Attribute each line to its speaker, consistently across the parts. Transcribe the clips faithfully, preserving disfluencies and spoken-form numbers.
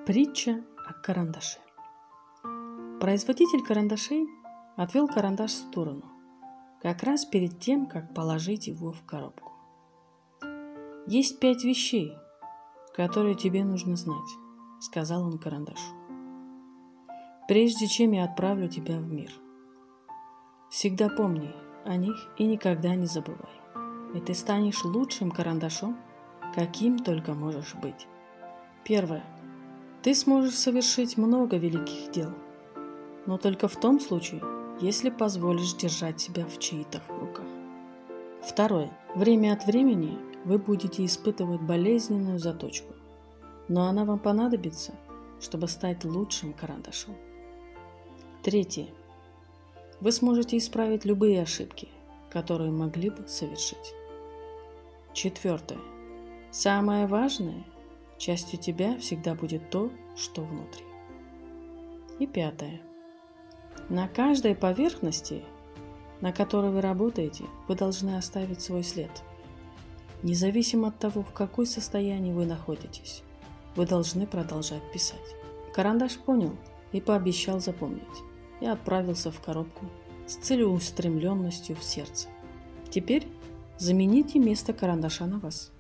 Speaker 1: Притча о карандаше. Производитель карандашей отвел карандаш в сторону, как раз перед тем, как положить его в коробку. «Есть пять вещей, которые тебе нужно знать», — сказал он карандашу, «прежде чем я отправлю тебя в мир. Всегда помни о них и никогда не забывай, и ты станешь лучшим карандашом, каким только можешь быть. Первое. Ты сможешь совершить много великих дел, но только в том случае, если позволишь держать себя в чьих-то руках. Второе. Время от времени вы будете испытывать болезненную заточку, но она вам понадобится, чтобы стать лучшим карандашом. Третье. Вы сможете исправить любые ошибки, которые могли бы совершить. Четвертое. Самое важное – частью тебя всегда будет то, что внутри. И пятое. На каждой поверхности, на которой вы работаете, вы должны оставить свой след. Независимо от того, в каком состоянии вы находитесь, вы должны продолжать писать. Карандаш понял и пообещал запомнить, и отправился в коробку с целеустремленностью в сердце. Теперь замените место карандаша на вас.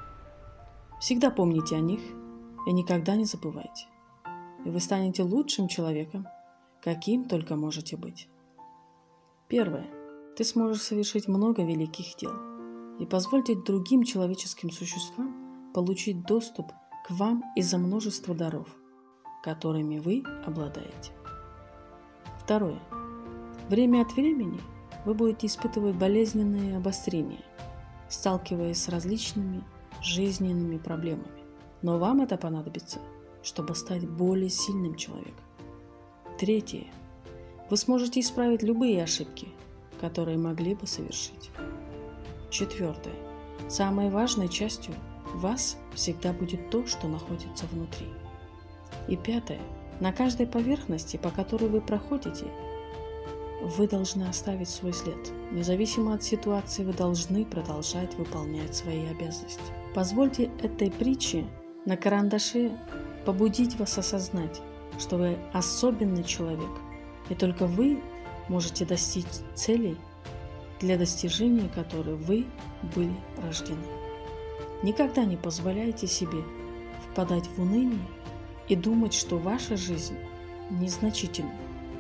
Speaker 1: Всегда помните о них и никогда не забывайте. И вы станете лучшим человеком, каким только можете быть. Первое. Ты сможешь совершить много великих дел и позвольте другим человеческим существам получить доступ к вам из-за множества даров, которыми вы обладаете. Второе. Время от времени вы будете испытывать болезненные обострения, сталкиваясь с различными жизненными проблемами, но вам это понадобится, чтобы стать более сильным человеком. Третье. Вы сможете исправить любые ошибки, которые могли бы совершить. Четвертое. Самой важной частью вас всегда будет то, что находится внутри. И пятое. На каждой поверхности, по которой вы проходите, вы должны оставить свой след. Независимо от ситуации, вы должны продолжать выполнять свои обязанности. Позвольте этой притче на карандаше побудить вас осознать, что вы особенный человек, и только вы можете достичь целей, для достижения которых вы были рождены. Никогда не позволяйте себе впадать в уныние и думать, что ваша жизнь незначительна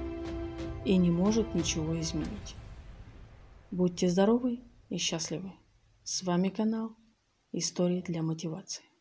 Speaker 1: и не может ничего изменить. Будьте здоровы и счастливы. С вами канал Истории для мотивации.